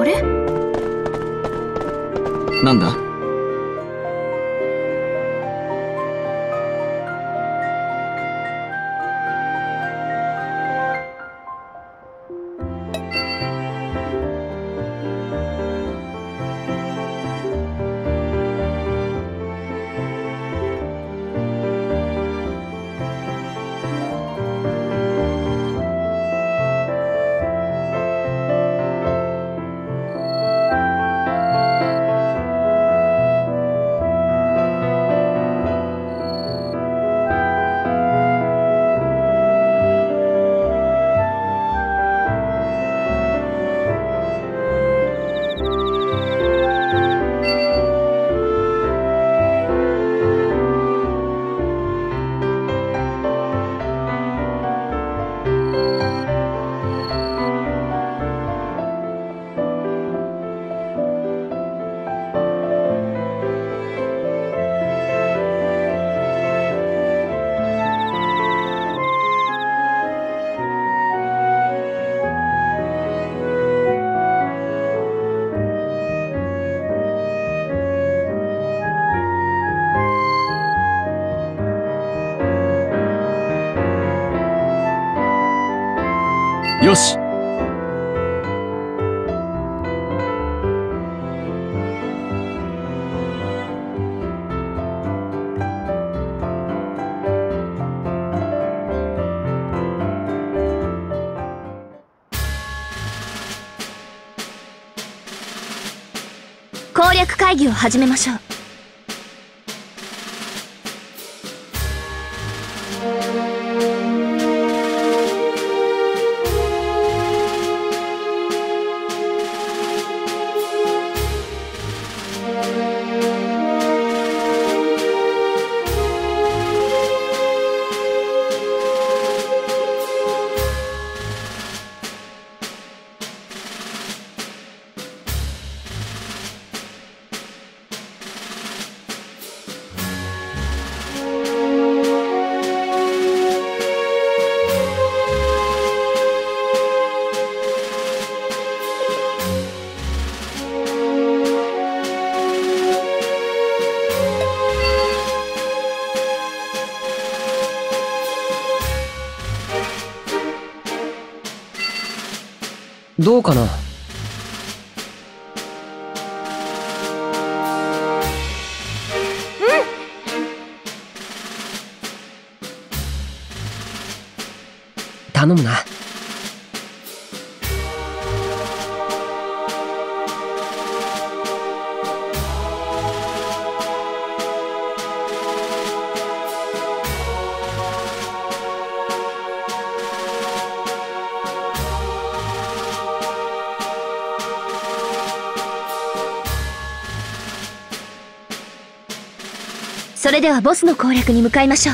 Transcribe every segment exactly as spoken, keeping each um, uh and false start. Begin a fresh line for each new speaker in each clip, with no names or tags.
れ？
なんだ？よし。
攻略会議を始めましょう。
どうかな？頼むな。
それではボスの攻略に向かいましょう。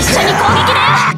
一緒に攻撃だよ。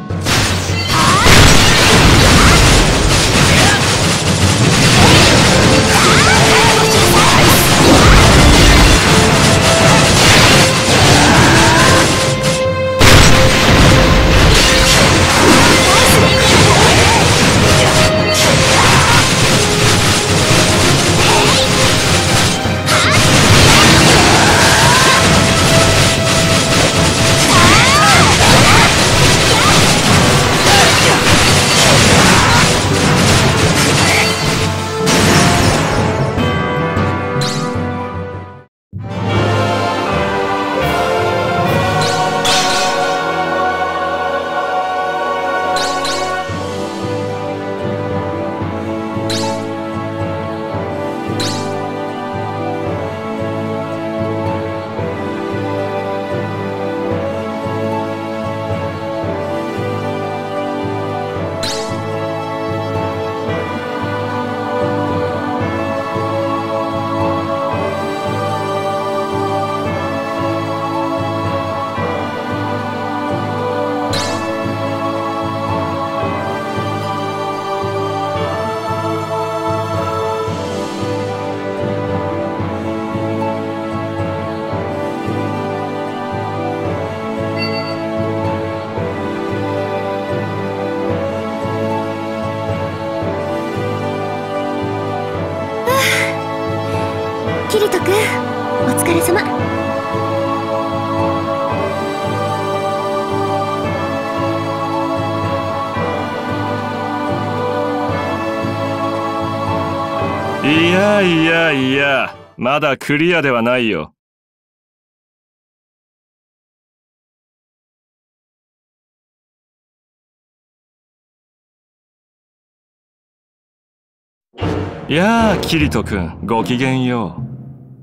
キリト君、お疲れ様。
いやいやいや、まだクリアではないよ。やあ、キリト君、ごきげんよう。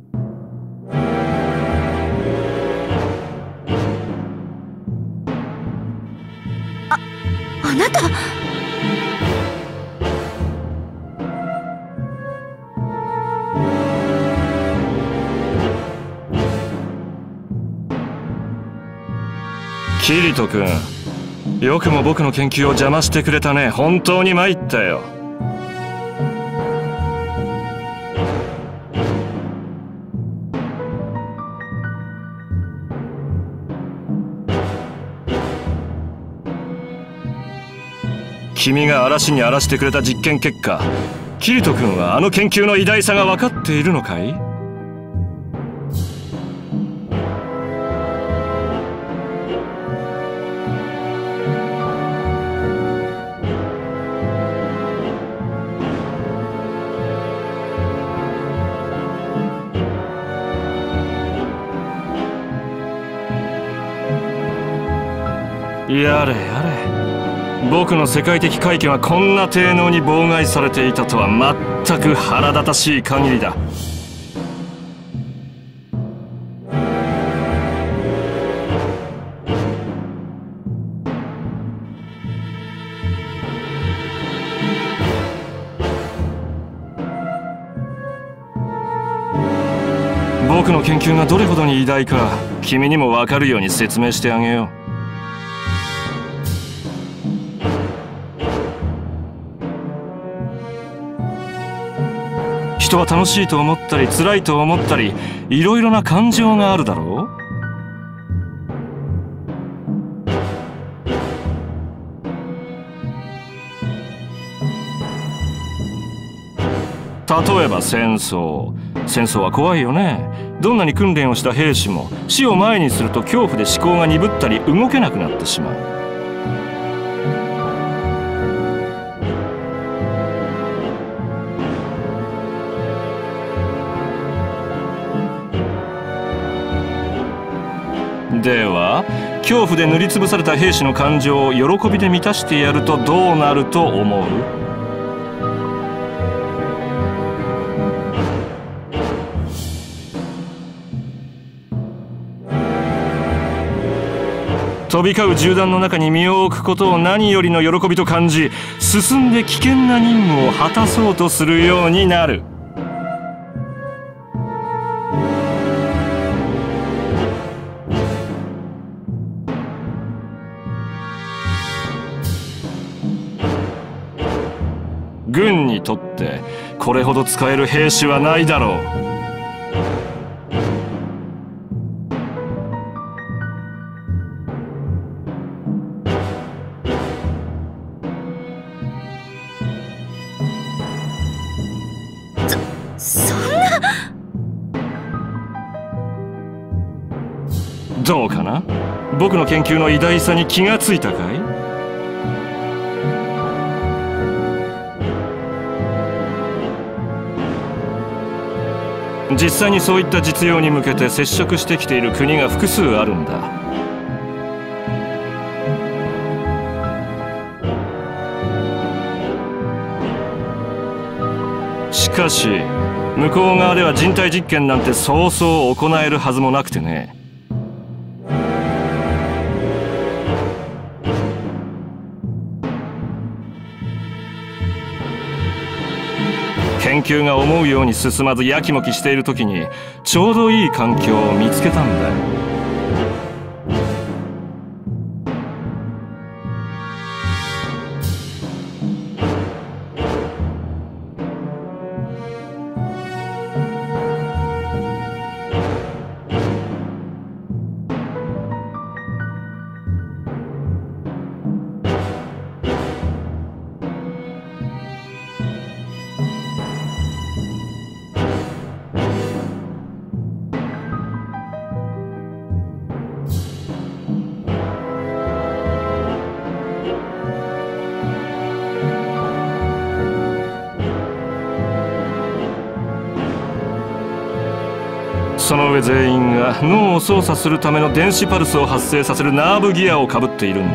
あなた。
キリト君、よくも僕の研究を邪魔してくれたね。本当に参ったよ。君が嵐に荒らしてくれた実験結果、キリト君はあの研究の偉大さが分かっているのかい？やれやれ。僕の世界的快挙がこんな低能に妨害されていたとは全く腹立たしい限りだ。僕の研究がどれほどに偉大か、君にも分かるように説明してあげよう。人は楽しいと思ったり辛いと思ったり、いろいろな感情があるだろう。例えば戦争。戦争は怖いよね。どんなに訓練をした兵士も死を前にすると恐怖で思考が鈍ったり動けなくなってしまう。では、恐怖で塗りつぶされた兵士の感情を喜びで満たしてやるとどうなると思う？飛び交う銃弾の中に身を置くことを何よりの喜びと感じ、進んで危険な任務を果たそうとするようになる。 軍にとってこれほど使える兵士はないだろう。
そんな。
どうかな？僕の研究の偉大さに気がついたかい？実際にそういった実用に向けて接触してきている国が複数あるんだ。しかし向こう側では人体実験なんてそうそう行えるはずもなくてね。研究が思うように進まずやきもきしている時にちょうどいい環境を見つけたんだよ。その上全員が脳を操作するための電子パルスを発生させるナーブギアをかぶっているんだ。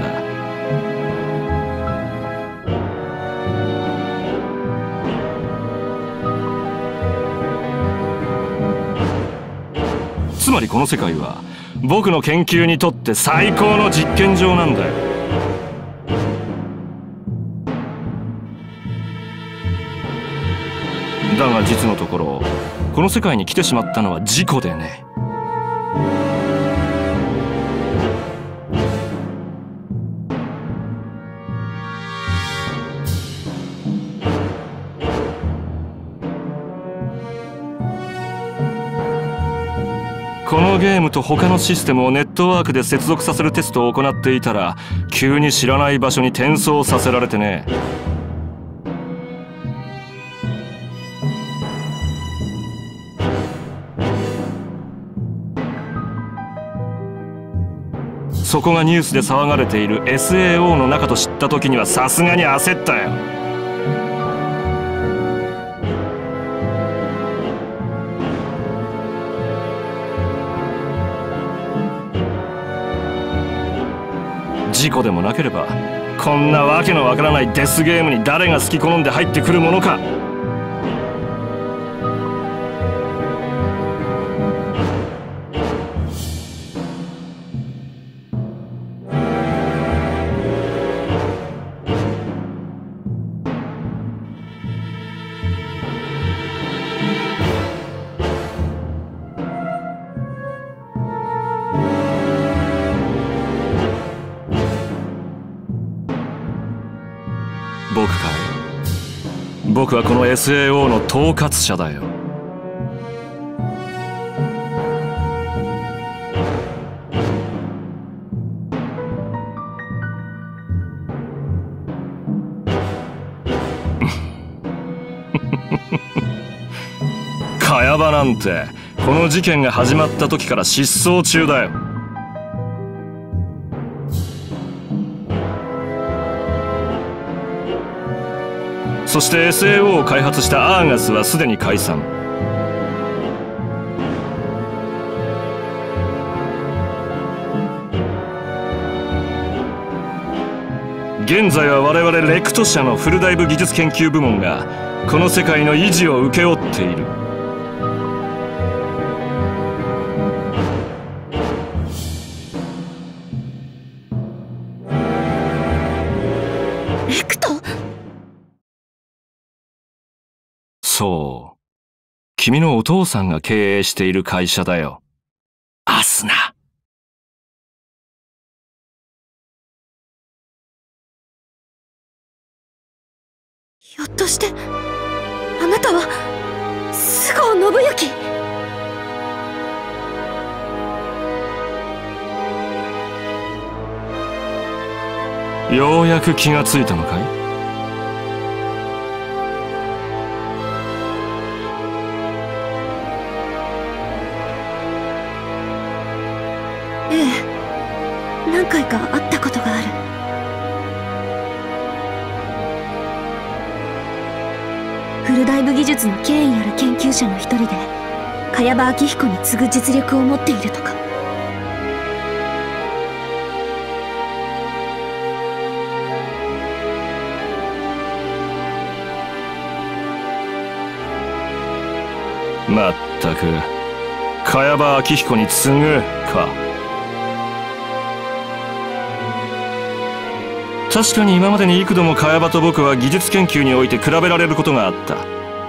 つまりこの世界は僕の研究にとって最高の実験場なんだよ。だが実のところこの世界に来てしまったのは事故でね。このゲームと他のシステムをネットワークで接続させるテストを行っていたら急に知らない場所に転送させられてね。そこがニュースで騒がれている エスエーオー の中と知った時にはさすがに焦ったよ。事故でもなければこんなわけのわからないデスゲームに誰が好き好んで入ってくるものか。僕かい？僕はこの エスエーオー の統括者だよ。茅場なんてこの事件が始まった時から失踪中だよ。そして エスエーオー を開発したアーガスはすでに解散。現在は我々レクト社のフルダイブ技術研究部門がこの世界の維持を請け負っている。
レクト？
そう。君のお父さんが経営している会社だよ。アスナ。
ひょっとしてあなたは菅生信行？
ようやく気がついたのかい？
ええ、何回か会ったことがある。フルダイブ技術の権威ある研究者の一人で、茅場明彦に次ぐ実力を持っているとか。
まったく茅場明彦に次ぐか。確かに今までに幾度も茅場と僕は技術研究において比べられることがあった。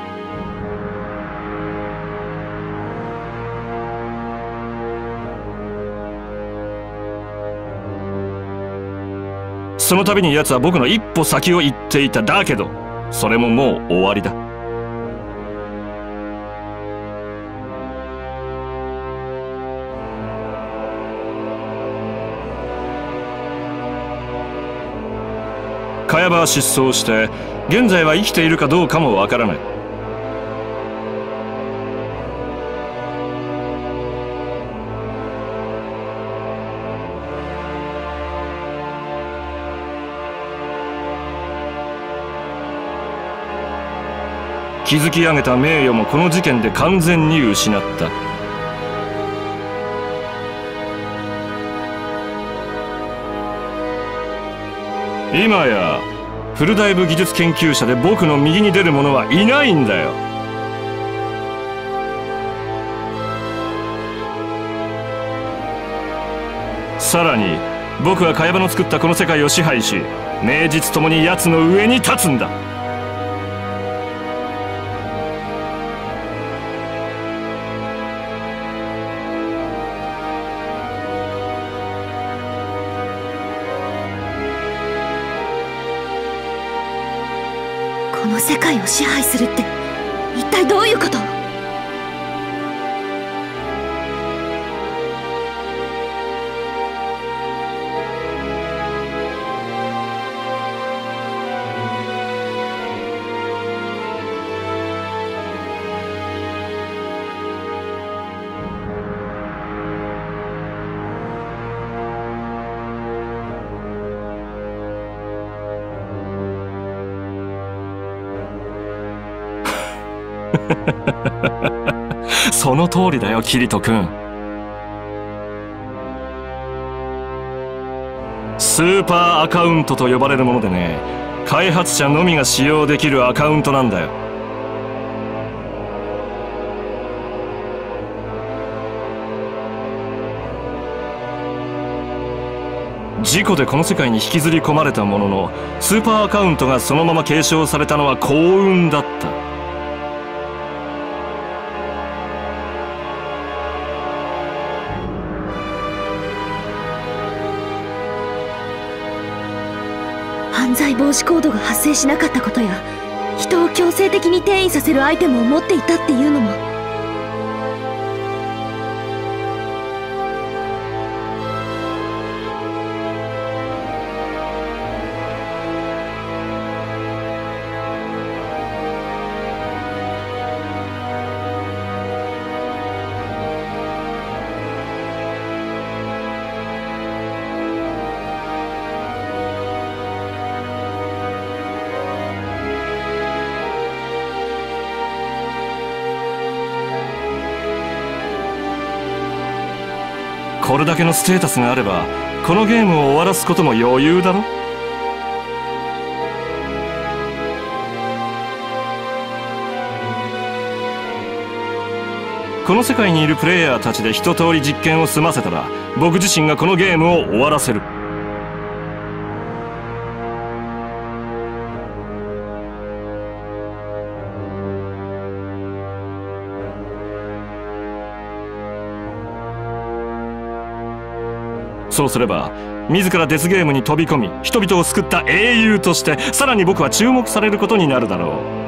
その度に奴は僕の一歩先を行っていた。だけどそれももう終わりだ。茅場は失踪して現在は生きているかどうかもわからない。築き上げた名誉もこの事件で完全に失った。今やフルダイブ技術研究者で僕の右に出る者はいないんだよ。さらに僕は茅場の作ったこの世界を支配し、名実ともに奴の上に立つんだ。
この世界を支配するって一体どういうこと？
その通りだよ、キリト君。スーパーアカウントと呼ばれるものでね、開発者のみが使用できるアカウントなんだよ。事故でこの世界に引きずり込まれたものの、スーパーアカウントがそのまま継承されたのは幸運だった。
犯罪防止コードが発生しなかったことや、人を強制的に転移させるアイテムを持っていたっていうのも。
これだけのステータスがあればこのゲームを終わらすことも余裕だろ。この世界にいるプレイヤーたちで一通り実験を済ませたら、僕自身がこのゲームを終わらせる。 そうすれば自らデスゲームに飛び込み人々を救った英雄としてさらに僕は注目されることになるだろう。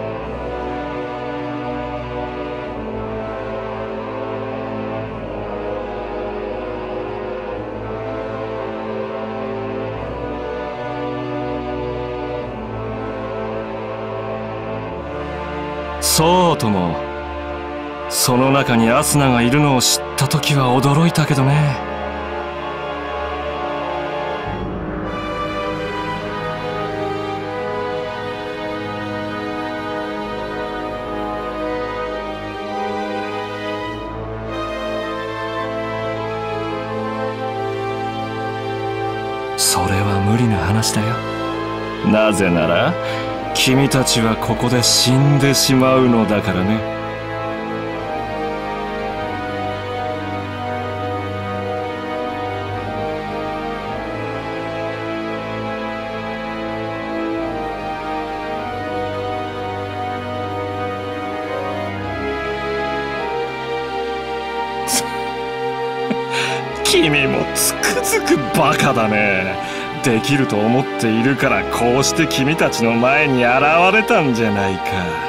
そうとも、その中にアスナがいるのを知った時は驚いたけどね。それは無理な話だよ。なぜなら君たちはここで死んでしまうのだからね。君もつくづくバカだね。できると思っているからこうして君たちの前に現れたんじゃないか。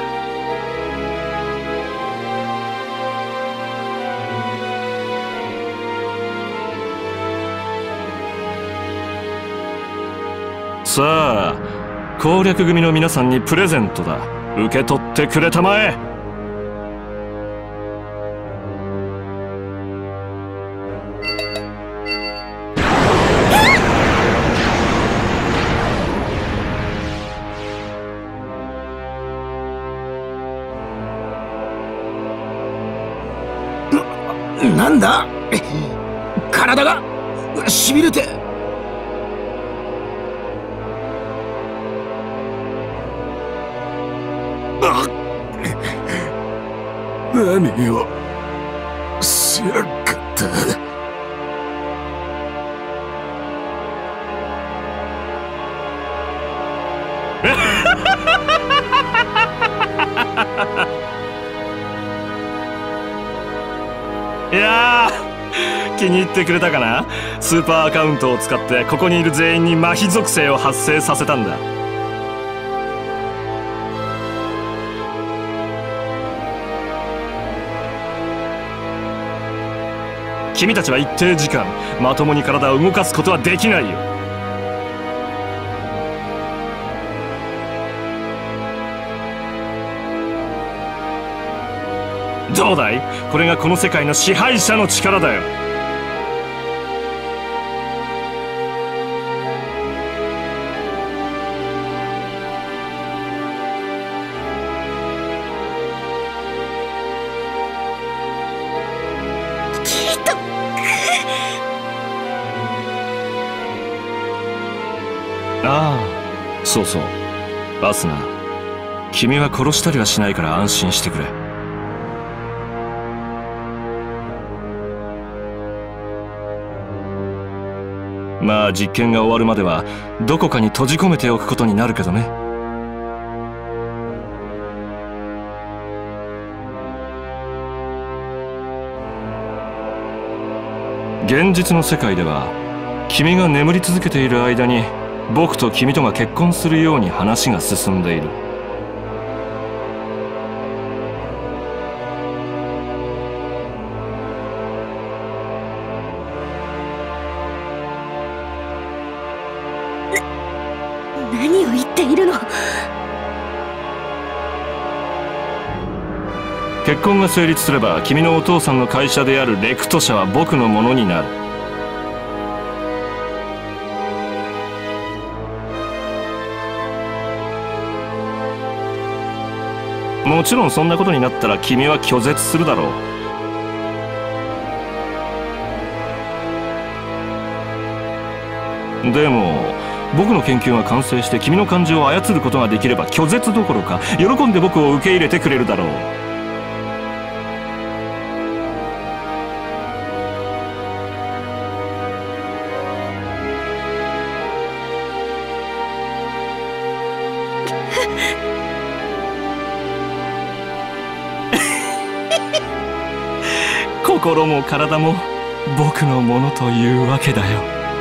さあ、攻略組の皆さんにプレゼントだ。受け取ってくれたまえ。
なんだ？体がしびれて。何をしやがった。
いやー、気に入ってくれたかな。スーパーアカウントを使ってここにいる全員に麻痺属性を発生させたんだ。君たちは一定時間まともに体を動かすことはできないよ。どうだい？これがこの世界の支配者の力だよ。
きっと
ああ、そうそう。アスナ、君は殺したりはしないから安心してくれ。まあ実験が終わるまではどこかに閉じ込めておくことになるけどね。現実の世界では君が眠り続けている間に僕と君とが結婚するように話が進んでいる。
何を言っているの？
結婚が成立すれば君のお父さんの会社であるレクト社は僕のものになる。もちろんそんなことになったら君は拒絶するだろう。でも僕の研究が完成して君の感情を操ることができれば拒絶どころか喜んで僕を受け入れてくれるだろう。心も体も僕のものというわけだよ。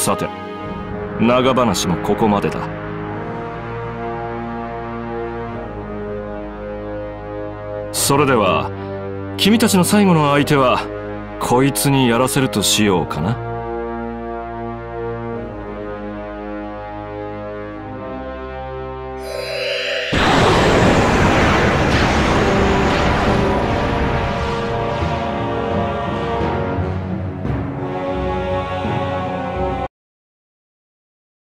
さて長話もここまでだ。それでは君たちの最後の相手はこいつにやらせるとしようかな。